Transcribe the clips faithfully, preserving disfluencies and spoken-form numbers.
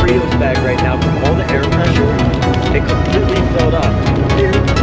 Doritos bag right now from all the air pressure. It completely filled up. Dude.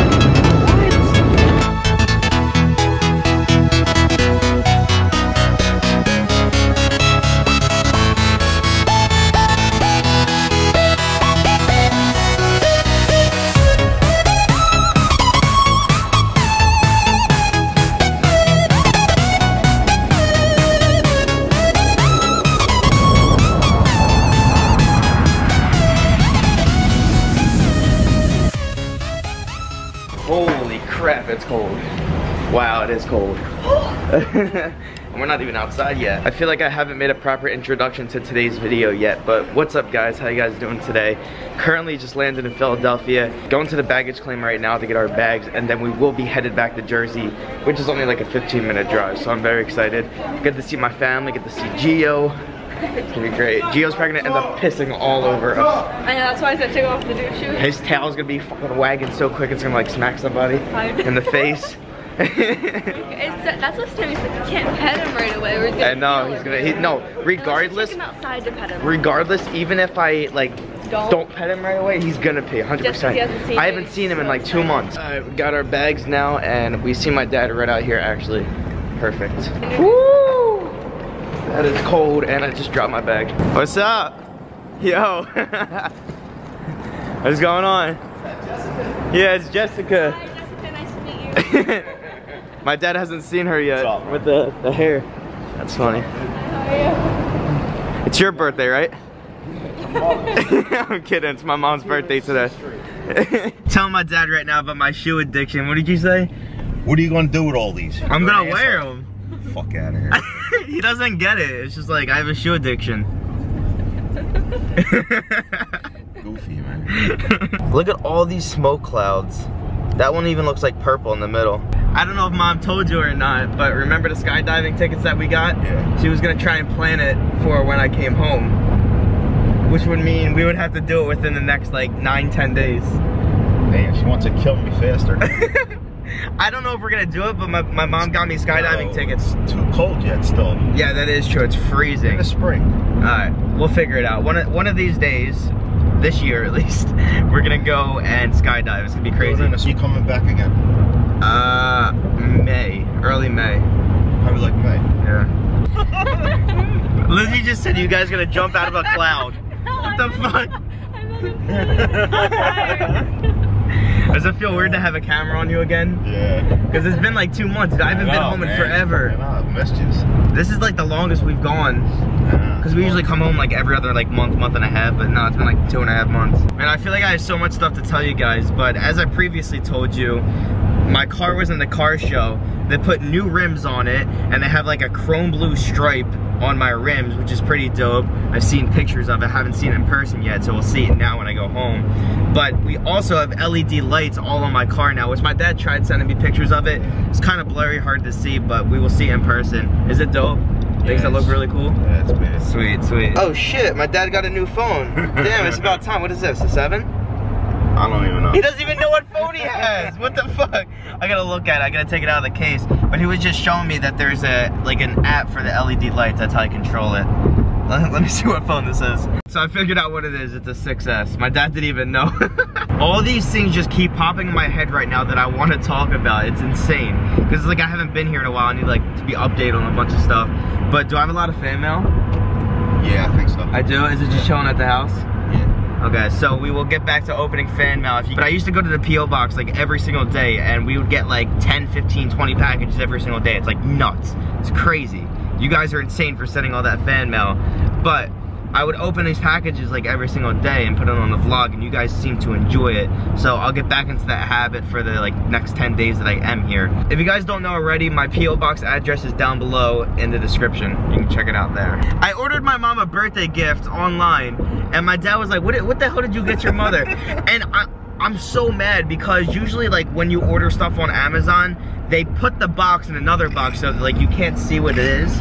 Holy crap, it's cold. Wow, it is cold. And we're not even outside yet. I feel like I haven't made a proper introduction to today's video yet, but what's up guys? How you guys doing today? Currently just landed in Philadelphia, going to the baggage claim right now to get our bags, and then we will be headed back to Jersey, which is only like a fifteen minute drive, so I'm very excited. Get to see my family, get to see Gio. It's gonna be great. Gio's probably gonna end up pissing all over us. I know, that's why I said take off the dude shoes. His tail's gonna be fucking wagging so quick it's gonna like smack somebody in the face. It's, that's what's time he's like, you can't pet him right away. Or he's gonna I know, he's gonna, he, no, regardless, him outside to pet him. regardless, even if I like don't, don't pet him right away, he's gonna pee, one hundred percent. He hasn't seen I haven't seen him in like two months. Alright, we got our bags now, and we see my dad right out here actually. Perfect. Woo! That is cold, and I just dropped my bag. What's up? Yo. What's going on? Is that Jessica? Yeah, it's Jessica. Hi, Jessica, nice to meet you. My dad hasn't seen her yet with the, the hair. That's funny. How are you? It's your birthday, right? I'm kidding, it's my mom's birthday today. Tell my dad right now about my shoe addiction. What did you say? What are you gonna do with all these? I'm gonna wear them. Fuck out of here. He doesn't get it. It's just like, I have a shoe addiction. Goofy, man. Look at all these smoke clouds. That one even looks like purple in the middle. I don't know if mom told you or not, but remember the skydiving tickets that we got? Yeah. She was gonna try and plan it for when I came home, which would mean we would have to do it within the next like nine, ten days. Man, she wants to kill me faster. I don't know if we're gonna do it, but my, my mom got me skydiving no, tickets. It's too cold yet still. Yeah, that is true, it's freezing. In the spring. Alright, we'll figure it out. One of, one of these days, this year at least, we're gonna go and skydive. It's gonna be crazy. Is she coming back again? Uh, May, early May. Probably like May. Yeah. Lizzie just said you guys gonna jump out of a cloud. What the fuck? Does it feel weird to have a camera on you again? Yeah. Because it's been like two months. I haven't I know, been home man. in forever. I know, I've missed you. This is like the longest we've gone. Because we usually come home like every other like month, month and a half, but no, it's been like two and a half months. Man, I feel like I have so much stuff to tell you guys, but as I previously told you, my car was in the car show. They put new rims on it, and they have like a chrome blue stripe on my rims, which is pretty dope. I've seen pictures of it, haven't seen it in person yet, so we'll see it now when I go home. But we also have L E D lights all on my car now, which my dad tried sending me pictures of it. It's kind of blurry, hard to see, but we will see it in person. Is it dope? Things that look really cool? Yeah, it's bad. Sweet, sweet. Oh shit, my dad got a new phone. Damn, it's about time. What is this, a seven? I don't even know. He doesn't even know what phone he has. What the fuck? I gotta look at it. I gotta take it out of the case. But he was just showing me that there's a like an app for the L E D lights. That's how I control it. Let, let me see what phone this is. So I figured out what it is. It's a six S. My dad didn't even know. All these things just keep popping in my head right now that I want to talk about. It's insane. Because like I haven't been here in a while. I need like to be updated on a bunch of stuff. But do I have a lot of fan mail? Yeah, I think so. I do? Is it just chilling at the house? Yeah. Okay, so we will get back to opening fan mail. If you, but I used to go to the P O box like every single day, and we would get like ten, fifteen, twenty packages every single day. It's like nuts. It's crazy. You guys are insane for sending all that fan mail. But I would open these packages like every single day and put it on the vlog, and you guys seem to enjoy it. So I'll get back into that habit for the like next ten days that I am here. If you guys don't know already, my P O box address is down below in the description. You can check it out there. I ordered my mom a birthday gift online, and my dad was like, what, what the hell did you get your mother? And I, I'm so mad because usually like when you order stuff on Amazon, they put the box in another box so that like you can't see what it is.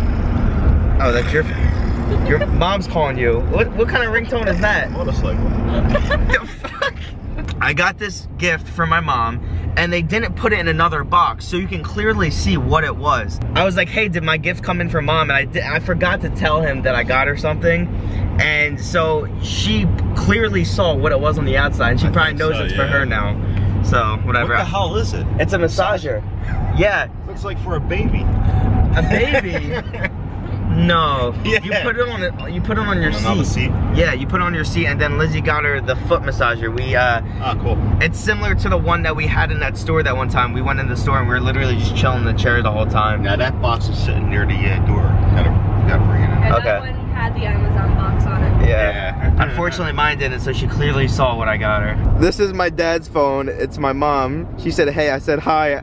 Oh, that's your, your mom's calling you. What, what kind of ringtone is that? Motorcycle. The fuck? I got this gift from my mom, and they didn't put it in another box, so you can clearly see what it was. I was like, hey, did my gift come in from mom? And I, did, I forgot to tell him that I got her something. And so she clearly saw what it was on the outside, and she I probably think knows so, it's yeah. for her now. So, whatever. What the hell is it? It's a massager. Yeah. Looks like for a baby. A baby? No. Yeah. You put it on it. You put it on your On the seat. seat? Yeah, you put it on your seat, and then Lizzie got her the foot massager. We uh Oh, cool. it's similar to the one that we had in that store that one time. We went in the store and we were literally just chilling in the chair the whole time. Now that box is sitting near the uh, door. Gotta, gotta bring it in. And Okay. that one had the Amazon box on it. Yeah. Unfortunately, mine didn't, so she clearly saw what I got her. This is my dad's phone. It's my mom. She said, hey. I said, hi.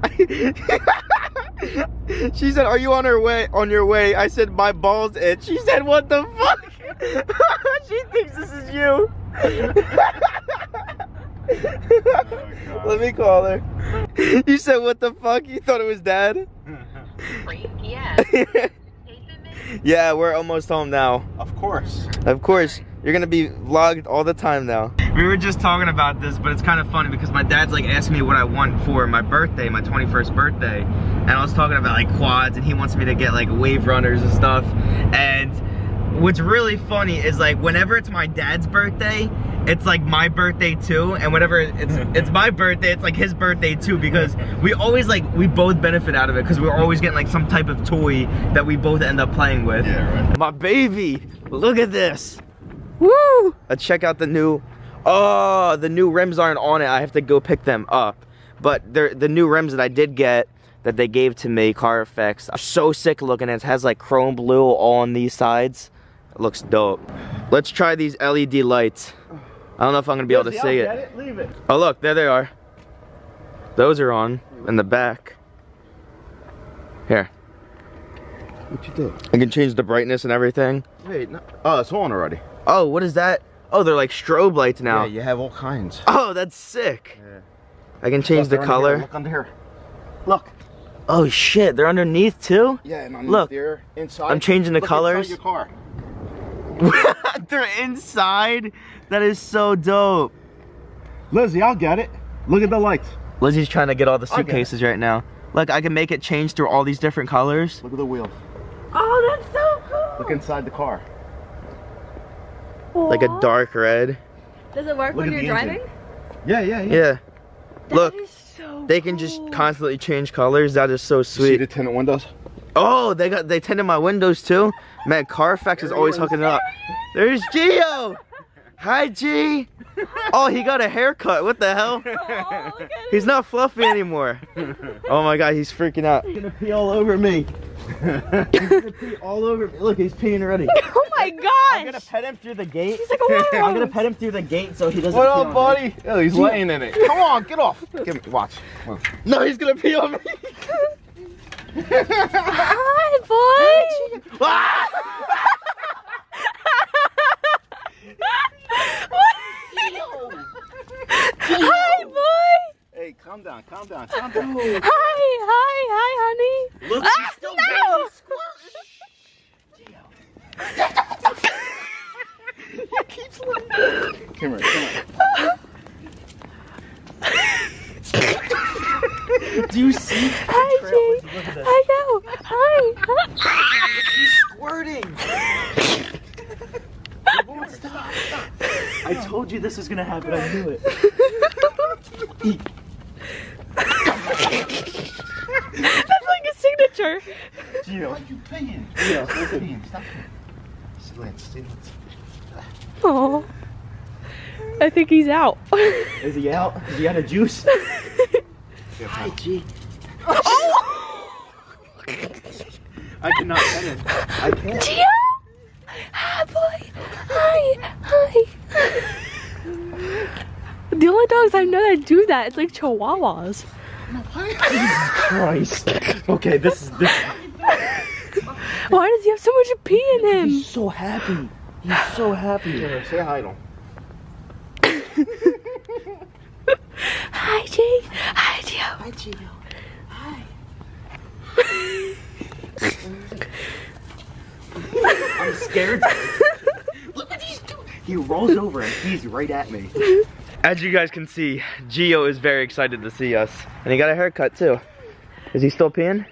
She said, are you on her way? On your way? I said, my balls itch. She said, what the fuck? She thinks this is you. Oh, Let me call her. You said, what the fuck? You thought it was dad? Yeah. Yeah, we're almost home now. Of course. Of course, you're gonna be vlogged all the time now. We were just talking about this, but it's kind of funny because my dad's like asking me what I want for my birthday, my twenty-first birthday. And I was talking about like quads, and he wants me to get like wave runners and stuff. And what's really funny is like whenever it's my dad's birthday, it's like my birthday too. And whenever it's it's my birthday, it's like his birthday too, because we always like, we both benefit out of it because we're always getting like some type of toy that we both end up playing with. Yeah, right. My baby, look at this. Woo! Let's check out the new, oh, the new rims aren't on it. I have to go pick them up. But they're the new rims that I did get that they gave to me, Car Effects, are so sick looking. It has like chrome blue all on these sides. It looks dope. Let's try these L E D lights. I don't know if I'm gonna be able to see it. it. Leave it. Oh look, there they are. Those are on in the back. Here. What you do? I can change the brightness and everything. Wait, no. Oh, it's on already. Oh, what is that? Oh, they're like strobe lights now. Yeah, you have all kinds. Oh, that's sick. Yeah. I can change Look, the they're under color. here. Look under here. Look. Oh shit, they're underneath too? Yeah, and underneath Look, there, inside. I'm changing the Look colors. inside your car. They're inside? That is so dope. Lizzie, I'll get it. Look at the lights. Lizzie's trying to get all the I'll get it. suitcases right now. Look, I can make it change through all these different colors. Look at the wheels. Oh, that's so cool. Look inside the car. Like a dark red. Does it work Look when at you're the driving? engine. Yeah, yeah, yeah. Yeah. That Look, is so they can cool. just constantly change colors. That is so See sweet. the tinted windows? Oh, they got they tinted my windows too. Man, Car Effects is always hooking it up. There's Gio. Hi, G. Oh, he got a haircut. What the hell? Oh, look at He's not fluffy anymore. Oh my god, he's freaking out. He's gonna pee all over me. He's gonna pee all over me. Look, he's peeing already. Oh my gosh! I'm gonna pet him through the gate. He's like a wild. I'm gonna pet him through the gate so he doesn't What pee up, on buddy? Oh, he's laying in it. Come on, get off. Give me, watch. Come on. me. No, he's gonna pee on me. Hi, boy! Ah! Hi, boy! Hey, calm down, calm down, calm down. Hi, hi, hi, honey. Look, Ah, he's still no! Come here, come on. Do you see? Hi, Jay. Look at this. I know. Hi. He's squirting. It won't stop. I told you this was gonna happen. I knew it. He- That's like a signature. Gio. Why you peeing? Gio, Stop listen. peeing, stop peeing. Sit down, sit down. Oh, I think he's out. Is he out? Is he out of juice? Yeah, Hi, fine. G. Oh! I cannot pet him. I can't. Gio! Hi, boy. Hi, hi. The only dogs I know that do that, it's like Chihuahuas. Christ. Okay, this is this. Why does he have so much pee in him? He's so happy. He's so happy. Say hi to him. Hi, G. Hi, Gio. Hi, Gio. Hi. I'm scared. Look what he's doing. He rolls over and he's right at me. As you guys can see, Gio is very excited to see us. And he got a haircut too. Is he still peeing?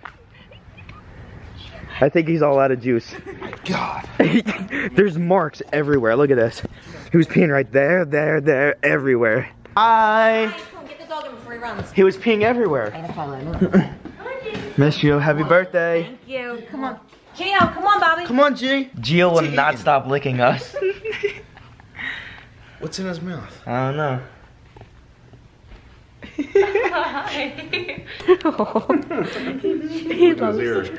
I think he's all out of juice. God. There's marks everywhere. Look at this. He was peeing right there, there, there, everywhere. Hi. Get the dog in before he runs. He was peeing everywhere. Miss Gio, happy birthday. Thank you. Come on. Gio, come on, Bobby. Come on, G. Gio will not stop licking us. What's in his mouth? I don't know. He loves it.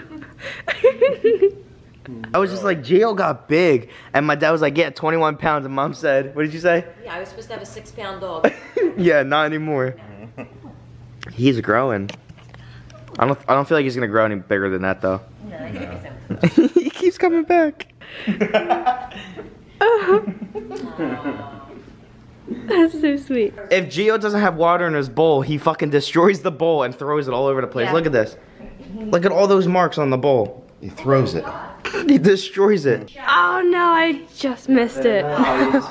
I was just like, Gio got big. And my dad was like, yeah, twenty-one pounds. And mom said, what did you say? Yeah, I was supposed to have a six pound dog. Yeah, not anymore. He's growing. I don't I don't feel like he's gonna grow any bigger than that though. No, I think so. He keeps coming back. That's so sweet. If Gio doesn't have water in his bowl, he fucking destroys the bowl and throws it all over the place. Yeah. Look at this. Look at all those marks on the bowl. He throws it. He destroys it. Oh no, I just missed it. Look,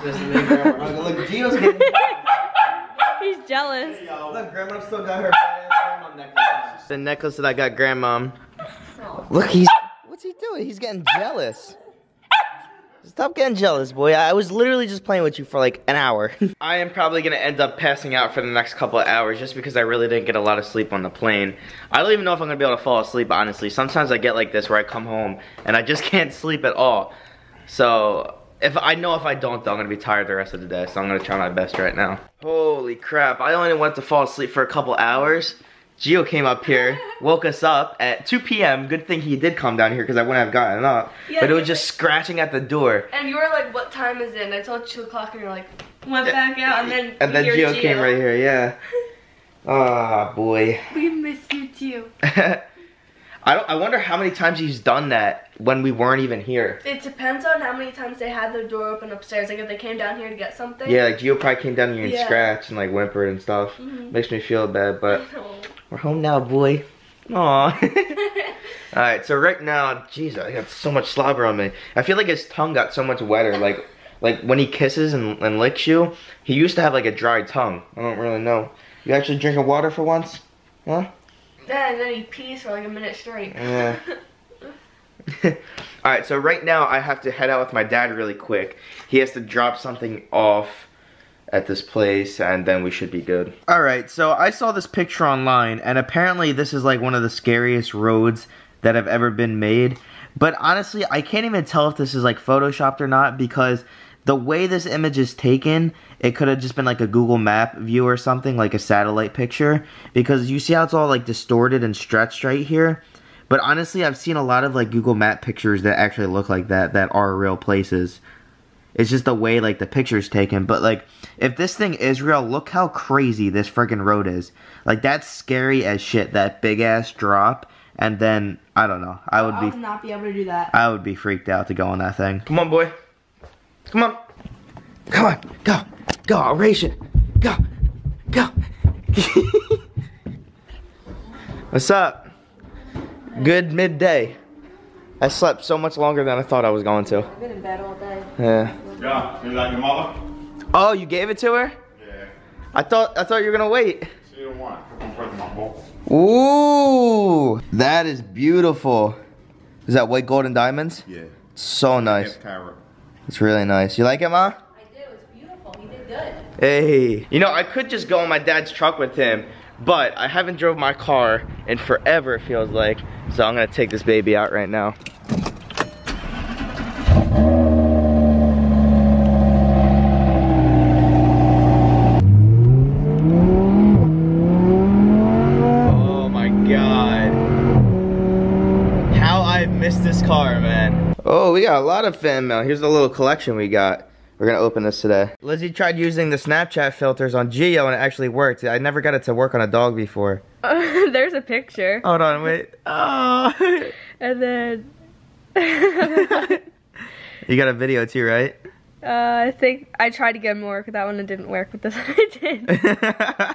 Gio's getting... He's jealous. Look, Grandma still got her grandma necklace. The necklace that I got Grandma. Look, he's... What's he doing? He's getting jealous. Stop getting jealous, boy. I was literally just playing with you for like an hour. I am probably gonna end up passing out for the next couple of hours just because I really didn't get a lot of sleep on the plane. I don't even know if I'm gonna be able to fall asleep, honestly. Sometimes I get like this where I come home and I just can't sleep at all. So, if I know if I don't, though, I'm gonna be tired the rest of the day. So I'm gonna try my best right now. Holy crap, I only went to fall asleep for a couple hours. Gio came up here, woke us up at two P M Good thing he did come down here because I wouldn't have gotten up. Yeah, but it was just scratching at the door. And you were like, what time is it? And I told two o'clock and you're like, went back out and then And then you're Gio came right here, yeah. Ah, boy. We miss you too. I don't. I wonder how many times he's done that when we weren't even here. It depends on how many times they had their door open upstairs. Like if they came down here to get something. Yeah, like Gio probably came down here and Yeah. scratched and like whimpered and stuff. Mhm. Makes me feel bad, but Oh. we're home now, boy. Aw. Alright, so right now, jeez, I got so much slobber on me. I feel like his tongue got so much wetter. Like, like when he kisses and, and licks you, he used to have like a dry tongue. I don't really know. You actually drinking water for once? Huh? Yeah, and then he pees for like a minute straight. Yeah. Alright, so right now I have to head out with my dad really quick. He has to drop something off at this place and then we should be good. Alright, so I saw this picture online and apparently this is like one of the scariest roads that have ever been made. But honestly, I can't even tell if this is like photoshopped or not because the way this image is taken, it could have just been like a Google Map view or something, like a satellite picture. Because you see how it's all like distorted and stretched right here? But honestly, I've seen a lot of like Google Map pictures that actually look like that, that are real places. It's just the way like the picture's taken. But like, if this thing is real, look how crazy this friggin' road is. Like, that's scary as shit, that big ass drop. And then, I don't know, I would I be... would not be able to do that. I would be freaked out to go on that thing. Come on, boy. Come on. Come on. Go. Go. I'll race it. Go. Go. What's up? Good midday. I slept so much longer than I thought I was going to. I've been in bed all day. Yeah. Yeah, you like your mother? Oh, you gave it to her? Yeah. I thought I thought you were gonna wait. She don't want it. I'm putting my bowl. Ooh, that is beautiful. Is that white gold and diamonds? Yeah. So nice. Carrot. It's really nice. You like it, Ma? I do. It's beautiful. He did good. Hey. You know, I could just go in my dad's truck with him, but I haven't drove my car in forever, it feels like. So I'm gonna take this baby out right now. Oh my God. How I've missed this car, man. Oh, we got a lot of fan mail. Here's the little collection we got. We're gonna open this today. Lizzie tried using the Snapchat filters on Gio and it actually worked. I never got it to work on a dog before. Uh, there's a picture. Hold on, wait. Oh. And then... You got a video too, right? Uh, I think I tried to get more, but that one didn't work, but this one it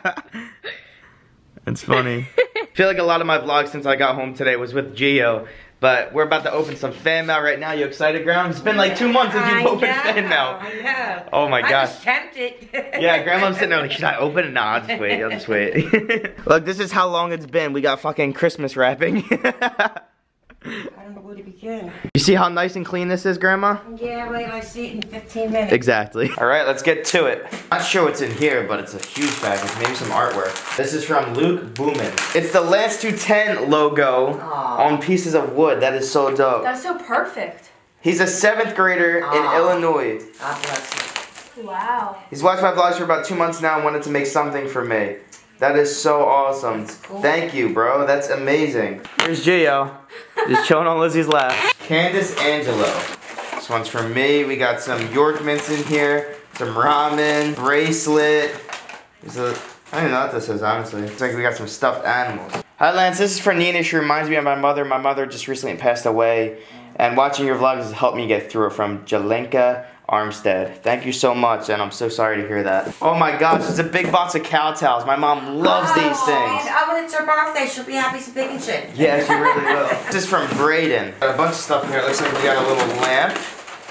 did. It's funny. I feel like a lot of my vlogs since I got home today was with Gio. But we're about to open some fan mail right now. You excited, Grandma? It's been like two months since you've opened fan mail. I know. Oh my I gosh. was tempted. Yeah, Grandma's sitting there like, should I open it? Nah, I'll just wait. I'll just wait. Look, this is how long it's been. We got fucking Christmas wrapping. I don't know where to begin. You see how nice and clean this is, Grandma? Yeah, wait, I see it in fifteen minutes. Exactly. All right, let's get to it. Not sure what's in here, but it's a huge package. Maybe some artwork. This is from Luke Boomin. It's the Lance two ten logo Aww. on pieces of wood. That is so dope. That's so perfect. He's a seventh grader Aww. in Illinois. God bless you. Wow. He's watched my vlogs for about two months now and wanted to make something for me. That is so awesome. Cool. Thank you, bro. That's amazing. Here's Gio. Just chilling on Lizzie's lap. Candace Angelo. This one's from me. We got some York mints in here. Some ramen. Bracelet. There's a, I don't even know what this is, honestly. It's like we got some stuffed animals. Hi, Lance. This is for Nina. She reminds me of my mother. My mother just recently passed away. And watching your vlogs has helped me get through it. From Jelenka Armstead. Thank you so much, and I'm so sorry to hear that. Oh my gosh, it's a big box of cow towels. My mom loves these things. And oh, when it's her birthday, she'll be happy to big and shit. Yeah, she really will. This is from Braden. Got a bunch of stuff in here. It looks like we got a little lamp.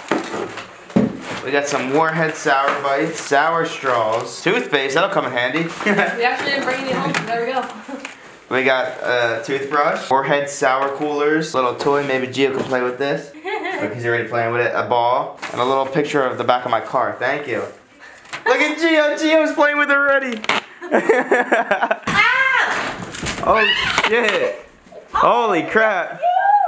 We got some Warhead Sour Bites, sour straws, toothpaste. That'll come in handy. We actually didn't bring any home. There we go. We got a toothbrush, Warhead Sour Coolers, little toy. Maybe Gio can play with this. Look, he's already playing with it. A ball, and a little picture of the back of my car. Thank you. Look at Gio. Gio's playing with it already. Oh shit! Holy crap!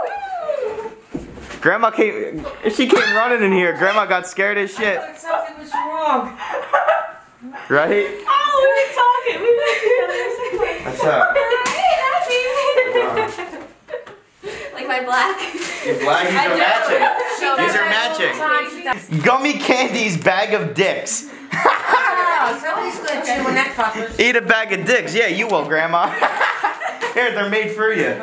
Grandma came. She came running in here. Grandma got scared as shit. I thought something was wrong. Right? Oh, we were talking. We were together. What's up? Like my black. You're black. These are matching. These are matching. Gummy candies, bag of dicks. Oh, somebody's gonna chew on that fucker. Eat a bag of dicks. Yeah, you will, Grandma. Here, they're made for you.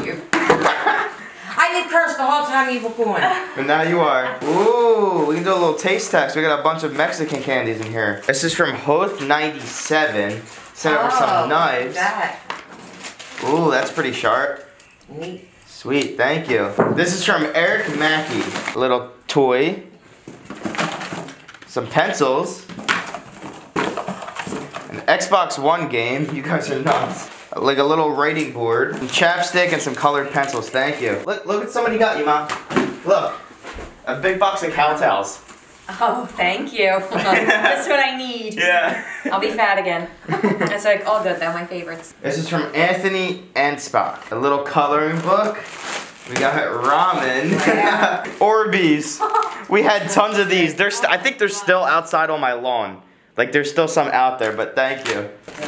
I did curse the whole time you were born. But now you are. Ooh, we can do a little taste test. We got a bunch of Mexican candies in here. This is from Hoth ninety-seven. Sent over some knives. That. Ooh, that's pretty sharp. Neat. Sweet, thank you. This is from Eric Mackey. A little toy. Some pencils. An Xbox One game. You guys are nuts. Like a little writing board. Some chapstick and some colored pencils. Thank you. Look, look what somebody got you, Mom. Look. A big box of cow towels. Oh, thank you. That's what I need. Yeah. I'll be fat again. That's like all good. They're my favorites. This is from Anthony Ansbach. A little coloring book. We got ramen. Wow. Orbeez. We had tons of these. They're st I think they're still outside on my lawn. Like there's still some out there, but thank you.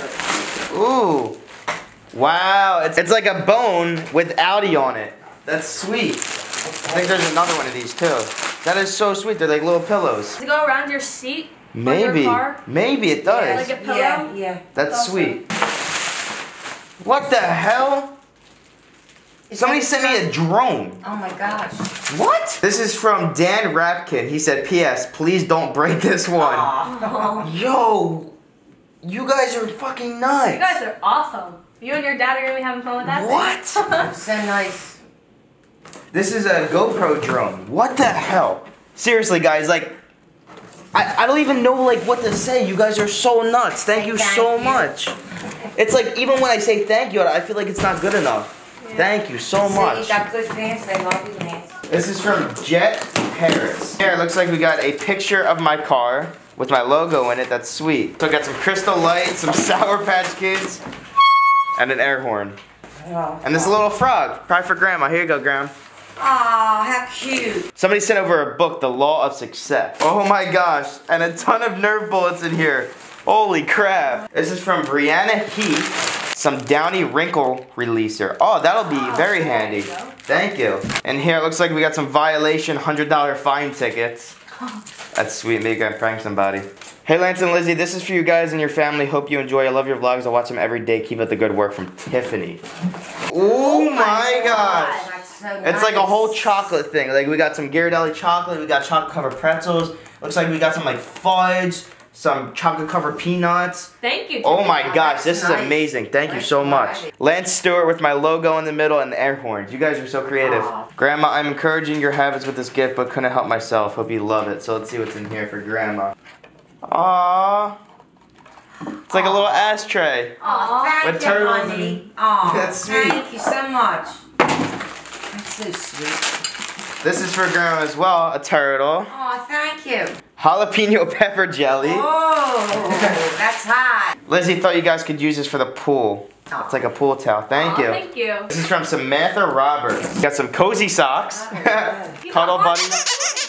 Ooh. Wow. It's, it's like a bone with Audi on it. That's sweet. I think there's another one of these too. That is so sweet. They're like little pillows. Does it go around your seat? Maybe. Your car? Maybe it does. Like a pillow? Yeah, yeah. That's Awesome. sweet. What the hell? Is Somebody that sent me a drone. Oh my gosh. What? This is from Dan Rapkin. He said, P S please don't break this one. Aw. Yo, you guys are fucking nuts. You guys are awesome. You and your dad are going to be having fun with that What? So nice. This is a GoPro drone. What the hell? Seriously, guys, like, I, I don't even know, like, what to say. You guys are so nuts. Thank you Thank so you. much. It's like, even when I say thank you, I feel like it's not good enough. Yeah. Thank you so See, much. you got good fans. They love you, fans. This is from Jet Paris. Here, it looks like we got a picture of my car with my logo in it. That's sweet. So I got some Crystal Lights, some Sour Patch Kids, and an air horn. Oh. And this little frog. Probably for Grandma. Here you go, Grandma. Aw, how cute. Somebody sent over a book, The Law of Success. Oh my gosh. And a ton of Nerf bullets in here. Holy crap. This is from Brianna Heath. Some Downy Wrinkle Releaser. Oh, that'll be very handy. Thank you. And here it looks like we got some violation one hundred dollar fine tickets. That's sweet. Maybe I can prank somebody. Hey Lance and Lizzie, this is for you guys and your family. Hope you enjoy. I love your vlogs. I watch them every day. Keep up the good work. From Tiffany. Oh my gosh. That's so It's like a nice. whole chocolate thing. Like we got some Ghirardelli chocolate. We got chocolate covered pretzels. Looks like we got some like fudge, some chocolate covered peanuts. Thank you. Oh my Oh, gosh, that's this is nice. amazing. Thank you Nice so much. variety. Lance Stewart with my logo in the middle and the air horns. You guys are so creative. Aw. Grandma, I'm encouraging your habits with this gift, but couldn't help myself. Hope you love it. So let's see what's in here for Grandma. Aww. It's like a little ashtray. Oh, thank With you, turtles honey. Oh, That's sweet. thank you so much. That's so sweet. This is for Grandma as well, a turtle. Oh, thank you. Jalapeno pepper jelly. Oh, that's hot. Lizzie thought you guys could use this for the pool. It's like a pool towel. Thank Aw, you. Thank you. This is from Samantha Roberts. Got some cozy socks. Cuddle buddies.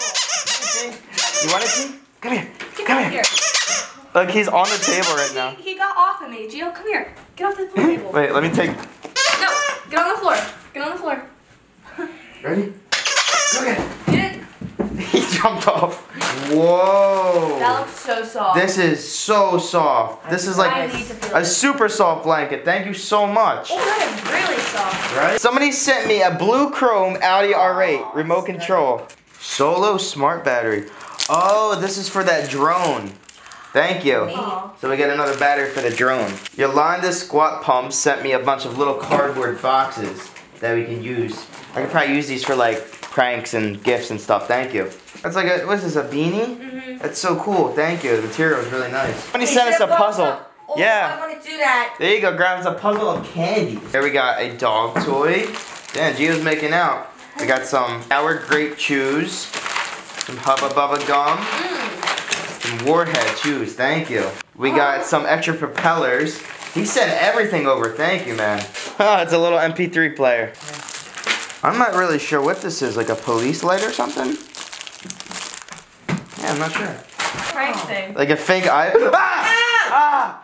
You want it, G? Come here. Come here. Look, he's on the table right now. He, he got off of me. Gio, come here. Get off the pool table. Wait, let me take. No, get on the floor. Get on the floor. Ready? Go ahead. Get it. He jumped off. Whoa. That looks so soft. This is so soft. This is I like need to feel a it. super soft blanket. Thank you so much. Oh, that is really soft. Right? Somebody sent me a blue chrome Audi R eight remote control. Solo smart battery. Oh, this is for that drone. Thank you. Aw. So we get another battery for the drone. Yolanda Squat Pump sent me a bunch of little cardboard boxes that we can use. I could probably use these for like pranks and gifts and stuff. Thank you. That's like a, what is this, a beanie? Mm-hmm. That's so cool. Thank you. The material is really nice. Somebody Hey, sent us a Chef Bob, puzzle. Oh, Yeah. I want to do that. There you go, grabs a puzzle of candy. Here we got a dog toy. Damn, Gio's making out. We got some sour grape chews, some Hubba Bubba gum, some Warhead chews. Thank you. We got some extra propellers. He sent everything over. Thank you, man. Oh, it's a little M P three player. I'm not really sure what this is, like a police light or something? Yeah, I'm not sure. Prank thing. Like a fake eye. Ah! Ah!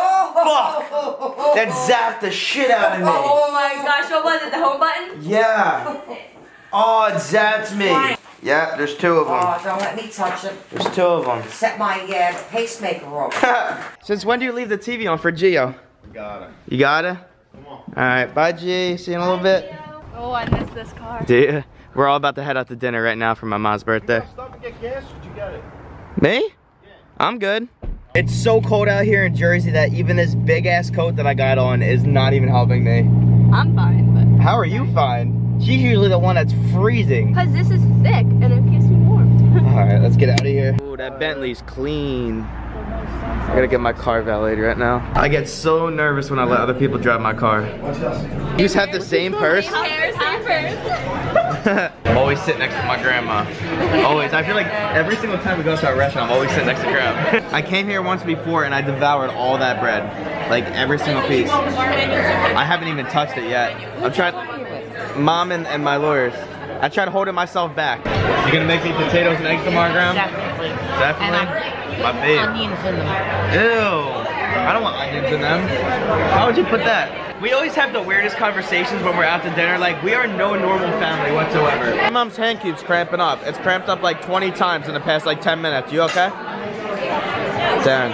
Oh, That zapped the shit out of me. Oh my gosh, what was it? The home button? Yeah. Oh, it zapped me. Yeah, there's two of them. Oh, don't let me touch it. There's two of them. Set my uh, pacemaker off. Since when do you leave the T V on for Gio? Got it. You got it? Come on. Alright, bye G. See you in a little bit. Oh, I missed this car. Do you? We're all about to head out to dinner right now for my mom's birthday. Stop and get gas. Did you get it? Me? I'm good. It's so cold out here in Jersey that even this big ass coat that I got on is not even helping me. I'm fine, but. How are you fine? She's usually the one that's freezing. Because this is thick and it keeps me warm. Alright, let's get out of here. Ooh, that Bentley's clean. I gotta get my car valeted right now. I get so nervous when I let other people drive my car. You just have the same purse? Hair, same purse. I'm always sitting next to my grandma. Always. I feel like every single time we go to a restaurant, I'm always sitting next to grandma. I came here once before and I devoured all that bread. Like every single piece. I haven't even touched it yet. I'm trying. Mom and, and my lawyers. I tried holding myself back. You gonna make me potatoes and eggs tomorrow, Grandma? Definitely. Definitely. My babe. Onions in them. Ew. I don't want onions in them. Why would you put that? We always have the weirdest conversations when we're out to dinner. Like, we are no normal family whatsoever. My mom's hand keeps cramping up. It's cramped up like twenty times in the past like ten minutes. You okay? Darren.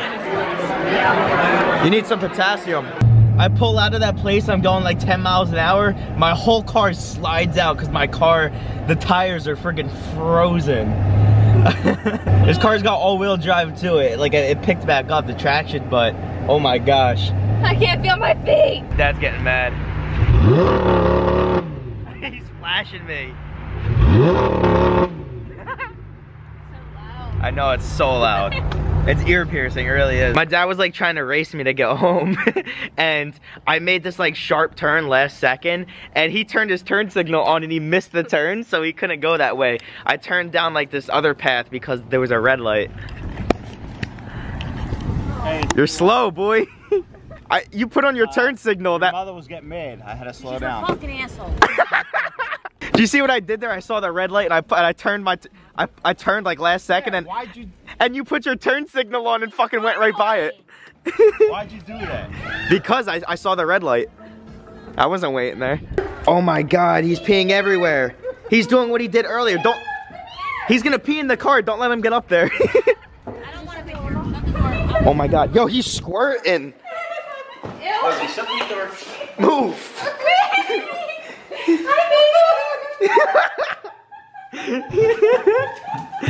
You need some potassium. I pull out of that place, I'm going like ten miles an hour. My whole car slides out because my car, the tires are freaking frozen. This car's got all-wheel drive to it. Like it picked back up the traction, but oh my gosh. I can't feel my feet. Dad's getting mad. He's flashing me. I know, it's so loud. It's ear piercing, it really is. My dad was like trying to race me to get home and I made this like sharp turn last second and he turned his turn signal on and he missed the turn so he couldn't go that way. I turned down like this other path because there was a red light. Hey, You're slow, boy. I, you put on your turn signal that. mother was getting mad. I had to slow down. Fucking asshole. Do you see what I did there? I saw the red light and I put, and I turned my, t I, I turned like last second and Why'd you and you put your turn signal on and fucking went right by it. Why'd you do that? Because I, I saw the red light. I wasn't waiting there. Oh my God, he's peeing everywhere. He's doing what he did earlier. Don't. He's gonna pee in the car. Don't let him get up there. Oh my God, yo, he's squirting. Move.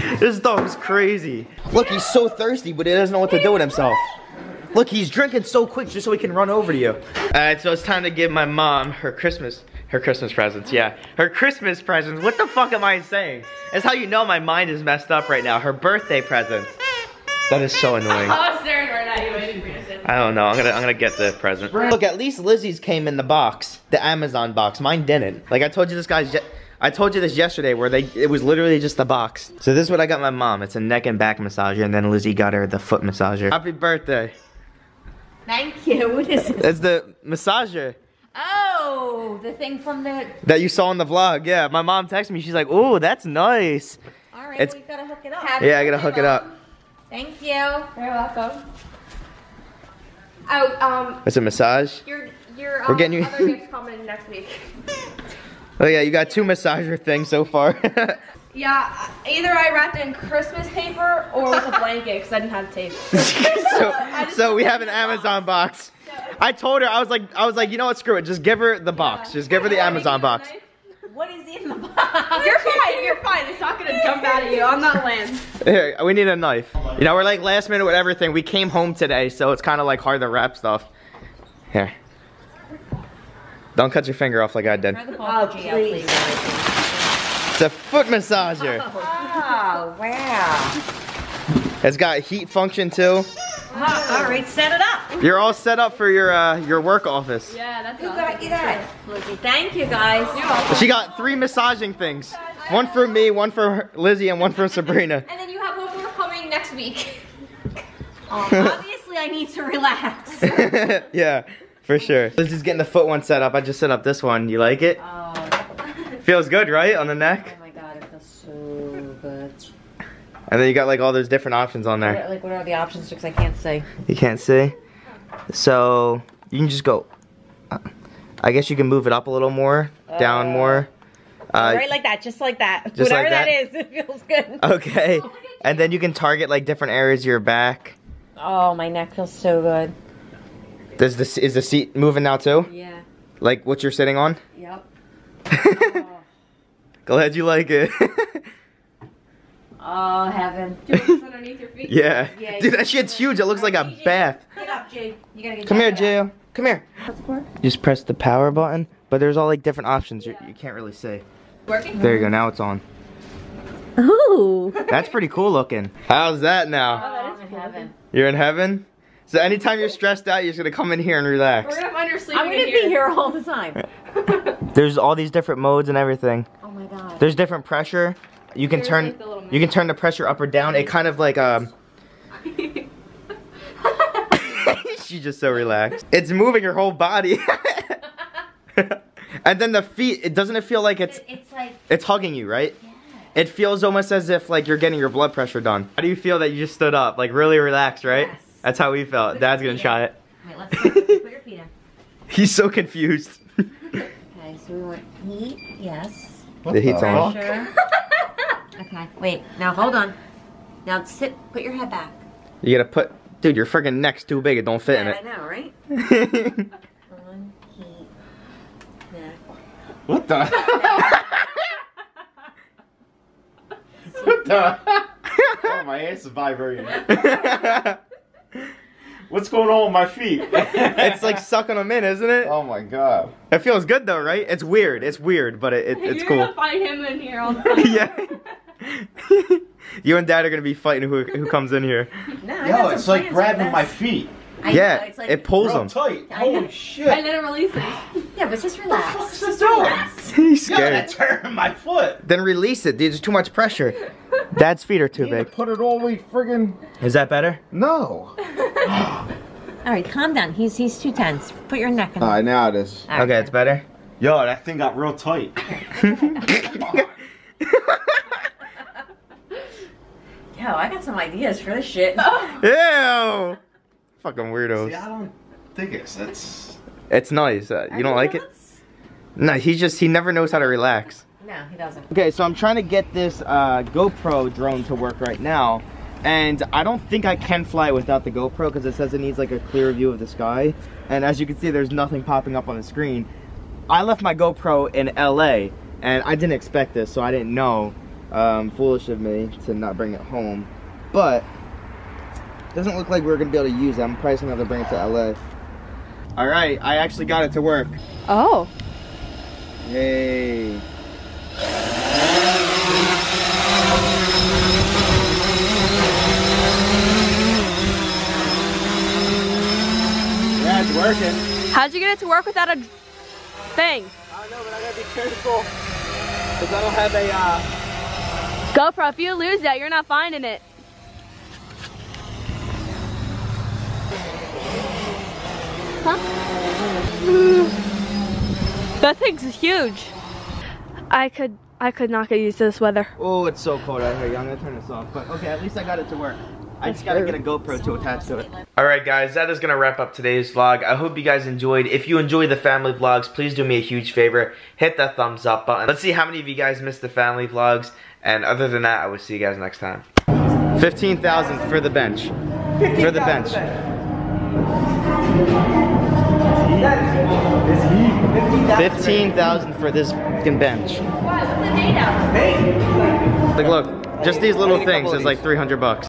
This dog's crazy. Look, he's so thirsty, but he doesn't know what to do with himself. Look, he's drinking so quick just so he can run over to you. All right, so it's time to give my mom her Christmas, her Christmas presents, yeah. Her Christmas presents, what the fuck am I saying? That's how you know my mind is messed up right now. Her birthday presents. That is so annoying. I was staring right at you waiting for you to say that. I don't know, I'm gonna, I'm gonna get the present. Look, at least Lizzie's came in the box, the Amazon box. Mine didn't. Like I told you this guy's, I told you this yesterday where they, it was literally just the box. So this is what I got my mom. It's a neck and back massager, and then Lizzie got her the foot massager. Happy birthday. Thank you. What is it? It's the massager. Oh, the thing from the... That you saw in the vlog, yeah. My mom texted me, she's like, "Oh, that's nice." All right, It's- we gotta hook it up. Happy Yeah, I gotta hook it up. Thank you. You're welcome. Oh, um, It's a massage. your your We're um, getting you- other gifts coming next week. Oh yeah, you got two massager things so far. Yeah, either I wrapped it in Christmas paper or with a blanket because I didn't have tape. so, so we have an Amazon box. I told her, I was like, I was like, you know what, screw it. Just give her the box. Just give her the Amazon box. What is in the box? You're fine, you're fine. It's not gonna jump out at you on that land. Here, we need a knife. You know, we're like last minute with everything. We came home today, so it's kind of like hard to wrap stuff. Here. Don't cut your finger off like I did. Oh, please. It's a foot massager. Oh, wow. It's got heat function too. Oh, all right, set it up. You're all set up for your uh, your work office. Yeah, that's You awesome. got you that. Lizzie, thank you guys. You're welcome. She got three massaging things. One for me, one for her- Lizzie, and one for Sabrina. And then you have one more coming next week. Um, obviously, I need to relax. Yeah, for sure. Lizzie's getting the foot one set up. I just set up this one. You like it? Oh, Feels good, right? On the neck? oh my god, it feels so good. And then you got like all those different options on there. What, like, what are the options? Because I can't say. You can't see. So you can just go. uh, I guess you can move it up a little more, down more. Uh, right like that, just like that. just Whatever like that? that is, it feels good. Okay. And then you can target like different areas of your back. Oh, my neck feels so good. Does this is the seat moving now too? Yeah. Like what you're sitting on? Yep. Glad you like it. Oh, heaven. Do it just underneath your feet. Yeah. Yeah, Dude, you- that shit's huge. It looks like a bath. Get up, Jade. You gotta get Come here, Jack up. Jayo. Come here. Just press the power button, but there's all like different options. You, you can't really see. Working? There you go. Now it's on. Ooh. That's pretty cool looking. How's that now? Oh, I'm in heaven. You're in heaven? So anytime you're stressed out, you're just gonna come in here and relax. We're gonna find her sleeping I'm gonna in here. be here all the time. There's all these different modes and everything. Oh my god. There's different pressure. You can There's, turn like, the little you can turn the pressure up or down. It kind of like um she's just so relaxed. It's moving her whole body. And then the feet, it doesn't it feel like it's It's like, it's hugging you, right? It feels almost as if like you're getting your blood pressure done. How do you feel that you just stood up? Like really relaxed, right? Yes. That's how we felt. Dad's gonna try it. wait, let's put your feet in. He's so confused. Okay, so we want heat, yes. The heat's on. Pressure. Okay, wait, now hold on. Now sit, put your head back. You gotta put, dude, your freaking neck's too big. It don't fit Yeah, I in know, right? it. On, heat, neck. What the? What the? Oh, my ass is vibrating. What's going on with my feet? It's like sucking them in, isn't it? Oh my god. It feels good though, right? It's weird. It's weird, but it, it, it's You're cool. gonna find him in here all the time. Yeah. You and Dad are gonna be fighting who who comes in here. No, I Yo, got it's some like plans grabbing for my this. feet. I Yeah, know, it's like, it pulls Real them. tight. I know. Holy shit. And then it releases. Yeah, but just relax. What's Just this doing? relax. He's Yeah, scared. that's hurting my foot. Then release it, dude. There's too much pressure. Dad's feet are too You need to big. put it all the way friggin' Is that better? no. All right, calm down. He's he's too tense. Put your neck in. Alright, now it is. All right. Okay, it's better. Yo, that thing got real tight. Yo, I got some ideas for this shit. Ew! Fucking weirdos. See, I don't think it's, it's... It's nice. Uh, you don't like it? No, he just, he never knows how to relax. No, he doesn't. Okay, so I'm trying to get this uh, GoPro drone to work right now. And I don't think I can fly it without the GoPro because it says it needs like a clear view of the sky. And as you can see, there's nothing popping up on the screen. I left my GoPro in L A and I didn't expect this, so I didn't know. Um, foolish of me to not bring it home, but it doesn't look like we're gonna be able to use it. I'm probably gonna have to bring it to L A. All right, I actually got it to work. Oh. Yay. Yeah, it's working. How'd you get it to work without a thing? I don't know, but I gotta be careful because I don't have a uh... GoPro, if you lose that, you're not finding it. Huh? That thing's huge. I could, I could not get used to this weather. Oh, it's so cold out here. I'm gonna turn this off, but okay, at least I got it to work. I just gotta get a GoPro to attach to it. Alright guys, that is gonna wrap up today's vlog. I hope you guys enjoyed. If you enjoy the family vlogs, please do me a huge favor. Hit that thumbs up button. Let's see how many of you guys missed the family vlogs. And other than that, I will see you guys next time. fifteen thousand for the bench. For the bench. fifteen thousand for this fucking bench. Why? What's the date out? Like look, just these little things is like three hundred bucks.